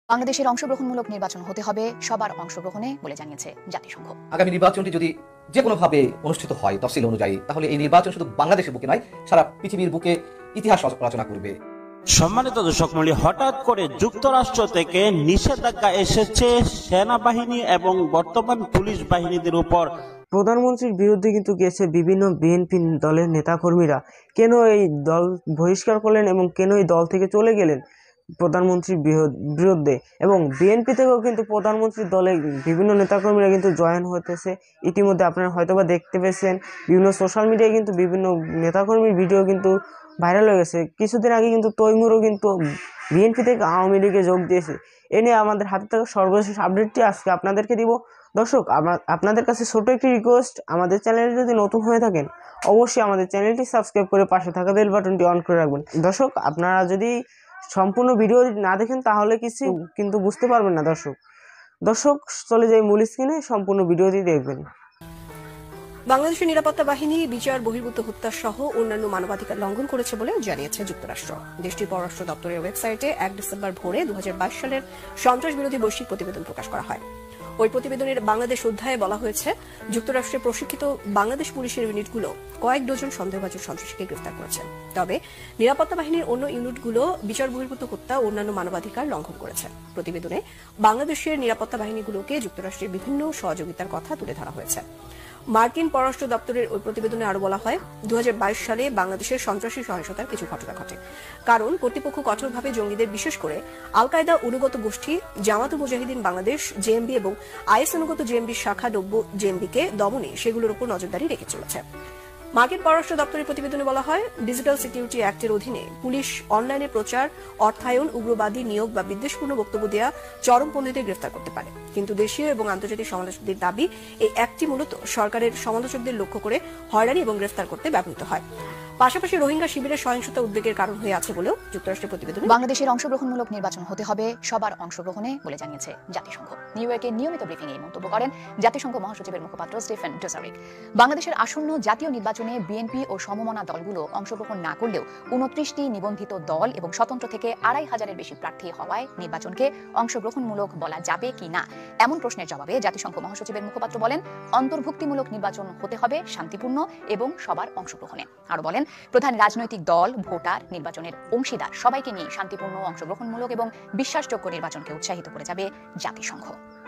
বাংলাদেশের অংশগ্রহণমূলক নির্বাচন হতে হবে সবার অংশগ্রহণে বলে জানিয়েছে জাতিসংঘ। আগামী নির্বাচনটি যদি যে কোনোভাবে অনুষ্ঠিত হয় তফসিল অনুযায়ী, তাহলে এই নির্বাচন শুধু বাংলাদেশের বুকে নয়, সারা পৃথিবীর বুকে ইতিহাস রচনা করবে। সম্মানিত দর্শক মণ্ডলী, হঠাৎ করে যুক্তরাষ্ট্র থেকে নিষেধাজ্ঞা এসেছে সেনাবাহিনী এবং বর্তমান পুলিশ বাহিনীদের উপর। প্রধানমন্ত্রীর বিরুদ্ধে কিন্তু গেছে বিভিন্ন বিএনপি দলের নেতাকর্মীরা। কেন এই দল বহিষ্কার করলেন এবং কেন এই দল থেকে চলে গেলেন প্রধানমন্ত্রীর বিরুদ্ধে, এবং বিএনপি থেকেও কিন্তু প্রধানমন্ত্রীর দলে বিভিন্ন নেতাকর্মীরা কিন্তু জয়েন হতেছে। ইতিমধ্যে আপনারা হয়তোবা দেখতে পেয়েছেন বিভিন্ন সোশ্যাল মিডিয়ায় কিন্তু বিভিন্ন নেতাকর্মীর ভিডিও কিন্তু ভাইরাল হয়ে গেছে। কিছুদিন আগে কিন্তু তৈমুরও কিন্তু বিএনপি থেকে আওয়ামী লীগে যোগ দিয়েছে। এ নিয়ে আমাদের হাতে থাকা সর্বশেষ আপডেটটি আজকে আপনাদেরকে দিব। দর্শক, আপনাদের কাছে ছোট একটি রিকোয়েস্ট, আমাদের চ্যানেলে যদি নতুন হয়ে থাকেন অবশ্যই আমাদের চ্যানেলটি সাবস্ক্রাইব করে পাশে থাকা বেল বাটনটি অন করে রাখবেন। দর্শক, আপনারা যদি সম্পূর্ণ ভিডিও না দেখেন তাহলে কিছু কিন্তু বুঝতে পারবেন না। দর্শক চলে যাই মূল স্ক্রিনে, সম্পূর্ণ ভিডিওটি দেখবেন। বাংলাদেশের নিরাপত্তা বাহিনী বিচার বহির্ভূত হত্যা সহ অন্যান্য মানবাধিকার লঙ্ঘন করেছে বলে জানিয়েছে যুক্তরাষ্ট্র। দেশটির পররাষ্ট্র দপ্তরের ওয়েবসাইটে ১ ডিসেম্বর ভোরে ২০২২ সালের সন্ত্রাস বিরোধী বৈশ্বিক প্রতিবেদন প্রকাশ করা হয়। ওই প্রতিবেদনের বাংলাদেশ অধ্যায়ে বলা হয়েছে, যুক্তরাষ্ট্রে প্রশিক্ষিত বাংলাদেশ পুলিশের ইউনিটগুলো কয়েক ডজন সন্দেহভাজন সন্ত্রাসীকে গ্রেফতার করেছে। তবে নিরাপত্তা বাহিনীর অন্য ইউনিটগুলো বিচার বহির্ভূত হত্যা ও অন্যান্য মানবাধিকার লঙ্ঘন করেছে। প্রতিবেদনে বাংলাদেশের নিরাপত্তা বাহিনীগুলোকে যুক্তরাষ্ট্রের বিভিন্ন সহযোগিতার কথা তুলে ধরা হয়েছে। মার্কিন পররাষ্ট্র দপ্তরের ওই প্রতিবেদনে আরো বলা হয়, ২০২২ সালে বাংলাদেশের সন্ত্রাসী সহিংসতার কিছু ঘটনা ঘটে, কারণ কর্তৃপক্ষ কঠোরভাবে জঙ্গিদের, বিশেষ করে আল কায়দা অনুগত গোষ্ঠী জামাতুল মুজাহিদিন বাংলাদেশ জেএমবি এবং আইএস অনুগত জেএমবির শাখা ডব্য জেএমবিকে দমনে সেগুলোর উপর নজরদারি রেখে চলেছে। মার্কিন পররাষ্ট্র দপ্তরের প্রতিবেদনে বলা হয়, ডিজিটাল সিকিউরিটি অ্যাক্টের অধীনে পুলিশ অনলাইনে প্রচার, অর্থায়ন, উগ্রবাদী নিয়োগ বা বিদ্বেষপূর্ণ বক্তব্য দেওয়া চরমপন্থীদের গ্রেফতার করতে পারে। কিন্তু দেশীয় এবং আন্তর্জাতিক সমালোচকদের দাবি, এই অ্যাক্টটি মূলত সরকারের সমালোচকদের লক্ষ্য করে হয়রানি এবং গ্রেফতার করতে ব্যবহৃত হয়। পাশাপাশি রোহিঙ্গা শিবিরের সহিংসতা উদ্বেগের কারণ হয়ে আছে বলেও যুক্তরাষ্ট্রের প্রতিবেদনে। বাংলাদেশের অংশগ্রহণমূলক নির্বাচন হতে হবে সবার অংশগ্রহণে বলে জানিয়েছে জাতিসংঘ। নিউ ইয়র্কে নিয়মিত ব্রিফিং এ মন্তব্য করেন জাতিসংঘ মহাসচিবের মুখপাত্র স্টিফেন ডুজারিক। বাংলাদেশের আসন্ন জাতীয় নির্বাচনে বিএনপি ও সমমনা দলগুলো অংশগ্রহণ না করলেও ২৯টি নিবন্ধিত দল এবং স্বতন্ত্র থেকে ২৫০০-এর বেশি প্রার্থী হওয়ায় নির্বাচনকে অংশগ্রহণমূলক বলা যাবে কি না, এমন প্রশ্নের জবাবে জাতিসংঘ মহাসচিবের মুখপাত্র বলেন, অন্তর্ভুক্তিমূলক নির্বাচন হতে হবে শান্তিপূর্ণ এবং সবার অংশগ্রহণে। আরো বলেন, প্রধান রাজনৈতিক দল, ভোটার, নির্বাচনের অংশীদার সবাইকে নিয়ে শান্তিপূর্ণ, অংশগ্রহণমূলক এবং বিশ্বাসযোগ্য নির্বাচনকে উৎসাহিত করে যাবে জাতিসংঘ।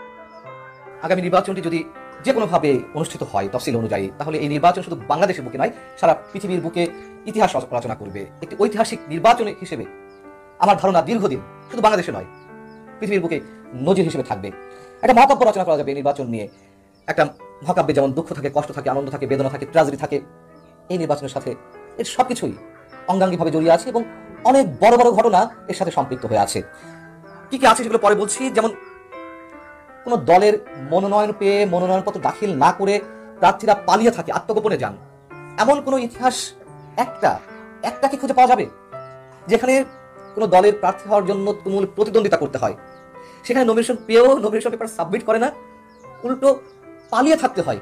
আগামী নির্বাচনটি যদি যে কোনোভাবে অনুষ্ঠিত হয় তফসিল অনুযায়ী, তাহলে এই নির্বাচন শুধু বাংলাদেশের বুকে নয়, সারা পৃথিবীর বুকে ইতিহাস রচনা করবে। একটি ঐতিহাসিক নির্বাচন হিসেবে আমার ধারণা দীর্ঘদিন শুধু বাংলাদেশে নয়, পৃথিবীর বুকে নজির হিসেবে থাকবে। একটা মহাকাব্য রচনা করা যাবে এই নির্বাচন নিয়ে। একটা মহাকাব্যে যেমন দুঃখ থাকে, কষ্ট থাকে, আনন্দ থাকে, বেদনা থাকে, ট্র্যাজেডি থাকে, এই নির্বাচনের সাথে এর সবকিছুই অঙ্গাঙ্গিভাবে জড়িয়ে আছে এবং অনেক বড় বড় ঘটনা এর সাথে সম্পৃক্ত হয়ে আছে। কি কি আছে সেগুলো পরে বলছি। যেমন কোন দলের মনোনয়ন পেয়ে মনোনয়নপত্র দাখিল না করে প্রার্থীরা পালিয়ে থাকে, আত্মগোপনে যান, এমন কোন ইতিহাস একটাকে খুঁজে পাওয়া যাবে যেখানে কোন দলের প্রার্থী হওয়ার জন্য তুমুল প্রতিদ্বন্দ্বিতা করতে হয়, সেখানে নমিনেশন পেয়েও নমিনেশন পেপার সাবমিট করে না, উল্টো পালিয়ে থাকতে হয়।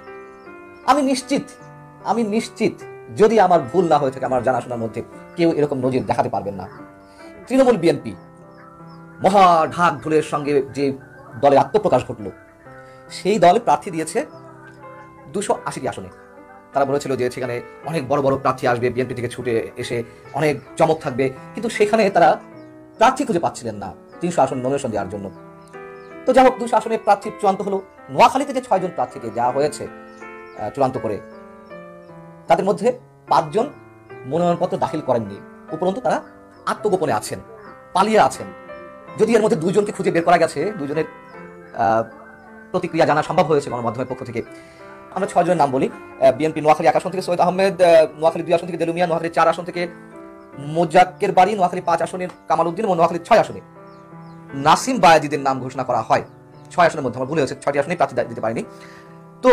আমি নিশ্চিত যদি আমার ভুল না হয়ে থাকে, আমার জানাশোনার মধ্যে কেউ এরকম নজির দেখাতে পারবেন না। তৃণমূল বিএনপি মহা ঢাক ঢোলের সঙ্গে যে দলের আত্মপ্রকাশ ঘটল, সেই দলে প্রার্থী দিয়েছে ২৮০টি আসনে। তারা বলেছিল যে সেখানে অনেক বড় বড় প্রার্থী আসবে, বিএনপি থেকে ছুটে এসে অনেক চমক থাকবে, কিন্তু সেখানে তারা প্রার্থী খুঁজে পাচ্ছিলেন না ৩০০ আসন নমিনেশন দেওয়ার জন্য। তো যাই হোক, ২০০ আসনে প্রার্থী চূড়ান্ত হলো। নোয়াখালীতে যে ৬ জন প্রার্থীকে দেওয়া হয়েছে চূড়ান্ত করে, তাদের মধ্যে ৫ জন মনোনয়নপত্র দাখিল করেননি, উপরন্তু তারা আত্মগোপনে আছেন, পালিয়ে আছেন। যদি এর মধ্যে ২ জনকে খুঁজে বের করা গেছে, ২ জনের প্রতিক্রিয়া জানা সম্ভব হয়েছে গণমাধ্যমের পক্ষ থেকে। আমরা ৬ জনের নাম বলি। বিএনপি নোয়াখালী ১ আসন থেকে সৈয়দ আহমেদ, নোয়াখালী ২ আসন থেকে দেলুমিয়া, নোয়াখালী ৪ আসন থেকে মোজাক্কের বাড়ি, নোয়াখালী ৫ আসনের কামাল উদ্দিন এবং নোয়াখালী ৬ আসনে নাসিম বায়াজিদের নাম ঘোষণা করা হয়। ৬ আসনের মধ্যে আমার ভুল হয়েছে, ৬টি আসনে প্রার্থী দিতে পারেনি। তো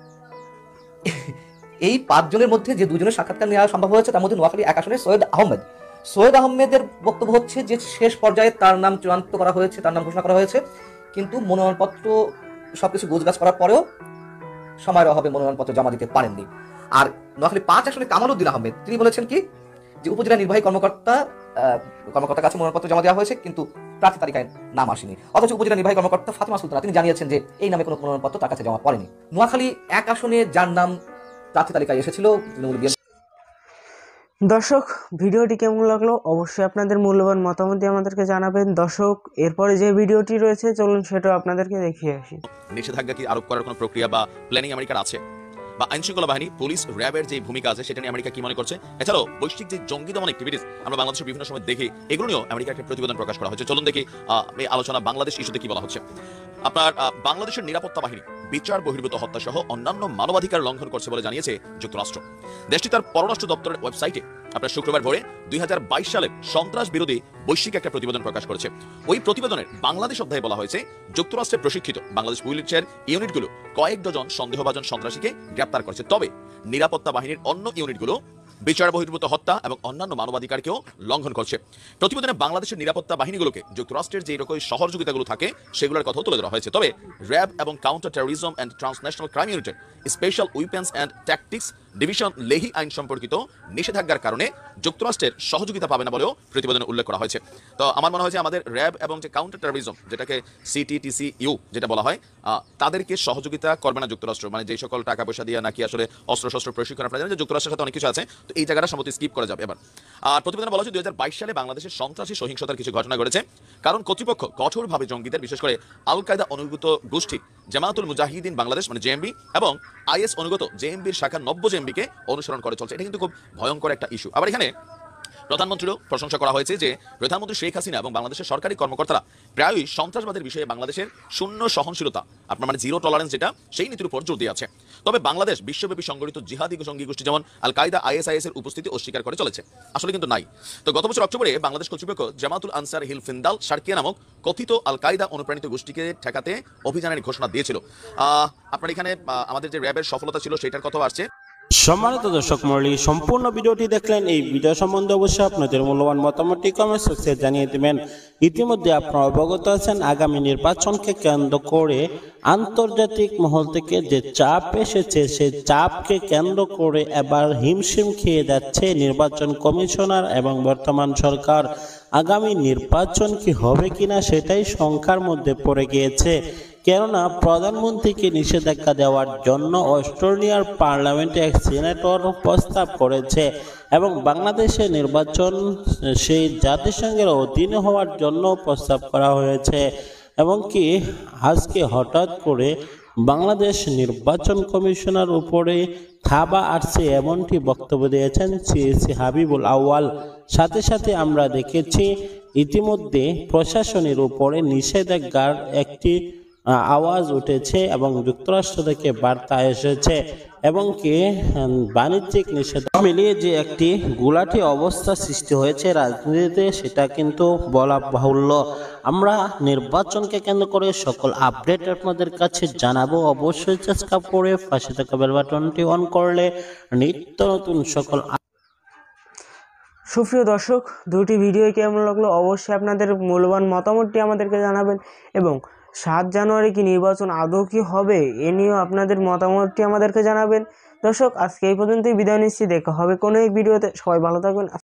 এই ৫ জনের মধ্যে যে ২ জনের সাক্ষাৎকার নেওয়া সম্ভব হয়েছে, তার মধ্যে নোয়াখালী ১ আসনের সৈয়দ আহমেদের বক্তব্য হচ্ছে যে শেষ পর্যায়ে তার নাম চূড়ান্ত করা হয়েছে, তার নাম ঘোষণা করা হয়েছে, কিন্তু মনোনয়নপত্র সবকিছু গোছগাছ করার পরেও সময়ের অভাবে মনোনয়নপত্র জমা দিতে পারেননি। আর নোয়াখালী ৫ আসনে কামাল উদ্দিন আহমেদ তিনি বলেছেন কি, যে উপজেলা নির্বাহী কর্মকর্তার কাছে মনোনয়নপত্র জমা দেওয়া হয়েছে, কিন্তু প্রার্থী তালিকায় নাম আসেনি। অথচ উপজেলা নির্বাহী কর্মকর্তা ফাতেমা সুলতানা তিনি জানিয়েছেন যে এই নামে কোনো মনোনয়নপত্র তার কাছে জমা পড়েনি। নোয়াখালী 1 আসনে যার নাম প্রার্থী তালিকায় এসেছিল তৃণমূল বিএনপি। দর্শক, ভিডিওটি কেমন লাগলো অবশ্যই আপনাদের মূল্যবান মতামত দিয়ে আমাদেরকে জানাবেন। দর্শক, এরপরে যে ভিডিওটি রয়েছে চলুন সেটাও আপনাদেরকে দেখিয়ে আসি। নিষেধাজ্ঞা কি আরোপ করার কোনো প্রক্রিয়া বা প্ল্যানিং আমেরিকার আছে, বা আইনশৃঙ্খলা বাহিনী, পুলিশ, র্যাবের যে ভূমিকা আছে সেটা নিয়ে আমেরিকা কি মনে করছে? এছাড়াও বৈশ্বিক যে জঙ্গি দমন অ্যাক্টিভিটিস আমরা বাংলাদেশের বিভিন্ন সময় দেখি, এগুলো নিয়েও আমেরিকার একটা প্রতিবেদন প্রকাশ করা হয়েছে। চলুন দেখি এই আলোচনা বাংলাদেশ ইস্যুতে কি বলা হচ্ছে। আপনার বাংলাদেশের নিরাপত্তা বাহিনী বিচার বহির্ভূত হত্যা সহ অন্যান্য মানবাধিকার লঙ্ঘন করছে বলে জানিয়েছে যুক্তরাষ্ট্র। দেশটি তার পররাষ্ট্র দপ্তরের ওয়েবসাইটে আপনার শুক্রবার ভোরে 2022 সালের সন্ত্রাস বিরোধী বৈশ্বিক একটা প্রতিবেদন প্রকাশ করেছে। ওই প্রতিবেদনের বাংলাদেশ অধ্যায়ে বলা হয়েছে, যুক্তরাষ্ট্রে প্রশিক্ষিত বাংলাদেশ পুলিশের ইউনিটগুলো কয়েক ডজন সন্দেহভাজন সন্ত্রাসীকে গ্রেপ্তার করেছে। তবে নিরাপত্তা বাহিনীর অন্য ইউনিটগুলো বিচার বহির্ভূত হত্যা এবং অন্যান্য মানবাধিকারকেও লঙ্ঘন করছে। প্রতিবেদনে বাংলাদেশের নিরাপত্তা বাহিনীগুলোকে যুক্তরাষ্ট্রের যে রকম সহযোগিতাগুলো থাকে সেগুলোর কথা তুলে ধরা হয়েছে। তবে র্যাব এবং counter terrorism and transnational crime ইউনিটের special weapons and tactics division Leahy আইন সম্পর্কিত নিষেধাজ্ঞার কারণে যুক্তরাষ্ট্রের সহযোগিতা পাবে না বলেও প্রতিবেদনে উল্লেখ করা হয়েছে। তো আমার মনে হয় যে আমাদের র্যাব এবং যে কাউন্টার টেরোরিজম, যেটাকে CTTCU যেটা বলা হয়, তাদেরকে সহযোগিতা করবে না যুক্তরাষ্ট্র। মানে যেই সকল টাকা পয়সা দিয়ে নাকি আসলে অস্ত্র প্রশিক্ষণ, আপনারা জানেন যে যুক্তরাষ্ট্রের সাথে অনেক কিছু আছে, তো এই জায়গাটা সম্ভবত স্কিপ করা যাবে এবার। আর প্রতিবেদনে বলা হয়েছে 2022 সালে বাংলাদেশের সন্ত্রাসী সহিংসতার কিছু ঘটনা ঘটেছে, কারণ কর্তৃপক্ষ কঠোরভাবে জঙ্গিদের, বিশেষ করে আল কায়দা অনুগত গোষ্ঠী জামাতুল মুজাহিদিন বাংলাদেশ মানে JMB এবং IS অনুগত JMBর শাখা নব্য JMBকে অনুসরণ করে চলছে। এটা কিন্তু খুব ভয়ঙ্কর একটা ইস্যু। আবার এখানে প্রধানমন্ত্রীরও প্রশংসা করা হয়েছে যে প্রধানমন্ত্রী শেখ হাসিনা এবং বাংলাদেশের সরকারি কর্মকর্তারা প্রায়ই সন্ত্রাসবাদের বিষয়ে বাংলাদেশের শূন্য সহনশীলতা, আপনার মানে জিরো টলারেন্স, যেটা সেই নীতির উপর জোর দিয়ে আছে। তবে বাংলাদেশ বিশ্বব্যাপী সংগঠিত জিহাদি জঙ্গি গোষ্ঠী যেমন আল কায়দা, ISIS এর উপস্থিতি অস্বীকার করে চলেছে, আসলে কিন্তু নাই। তো গত বছর অক্টোবরে বাংলাদেশ কর্তৃপক্ষ জামাতুল আনসার হিল ফিন্দাল শারকিয়া নামক কথিত আল কায়দা অনুপ্রাণিত গোষ্ঠীকে ঠেকাতে অভিযানের ঘোষণা দিয়েছিল। আপনার এখানে আমাদের যে র্যাবের সফলতা ছিল সেটার কথাও আসছে। সম্মানিত দর্শক মণ্ডলী, সম্পূর্ণ ভিডিওটি দেখলেন। এই ভিডিও সম্বন্ধে অবশ্যই আপনাদের মূল্যবান মতামতটি কমেন্ট সেকশনে জানিয়ে দেবেন। ইতিমধ্যে আপনারা অবগত আছেন আগামী নির্বাচনকে কেন্দ্র করে আন্তর্জাতিক মহল থেকে যে চাপ এসেছে, সেই চাপকে কেন্দ্র করে এবার হিমশিম খেয়ে যাচ্ছে নির্বাচন কমিশনার এবং বর্তমান সরকার। আগামী নির্বাচন কি হবে কিনা সেটাই শঙ্কার মধ্যে পড়ে গিয়েছে। কেননা প্রধানমন্ত্রীকে নিষেধাজ্ঞা দেওয়ার জন্য অস্ট্রেলিয়ার পার্লামেন্টে এক সিনেটর প্রস্তাব করেছে এবং বাংলাদেশের নির্বাচন সেই জাতিসংঘের অধীনে হওয়ার জন্য প্রস্তাব করা হয়েছে। এবং কি আজকে হঠাৎ করে বাংলাদেশ নির্বাচন কমিশনার উপরে থাবা আসছে এমনটি বক্তব্য দিয়েছেন CAC হাবিবুল আউয়াল। সাথে সাথে আমরা দেখেছি ইতিমধ্যে প্রশাসনের উপরে নিষেধাজ্ঞার একটি আওয়াজ উঠেছে এবং যুক্তরাষ্ট্র থেকে বার্তা এসেছে এবং কি বাণিজ্যিক নিষেধাজ্ঞা মিলিয়ে যে একটি গোলাটি অবস্থা সৃষ্টি হয়েছে রাজনীতিতে, সেটা কিন্তু বলা বাহুল্য। আমরা নির্বাচনকে কেন্দ্র করে সকল আপডেট আপনাদের কাছে জানাবো। অবশ্যই চেষ্টা করে পাশে থাকা বেল বাটনটি অন করলে নিত্য নতুন সকল। সুপ্রিয় দর্শক, দুটি ভিডিও কেমন লাগলো অবশ্যই আপনাদের মূল্যবান মতামতটি আমাদেরকে জানাবেন এবং 7 জানুয়ারি কি নির্বাচন আদৌ কি হবে এ নিয়েও আপনাদের মতামতটি আমাদেরকে জানাবেন। দর্শক, আজকে এই পর্যন্তই বিদায় নিচ্ছি। দেখা হবে কোনো এক ভিডিওতে। সবাই ভালো থাকবেন।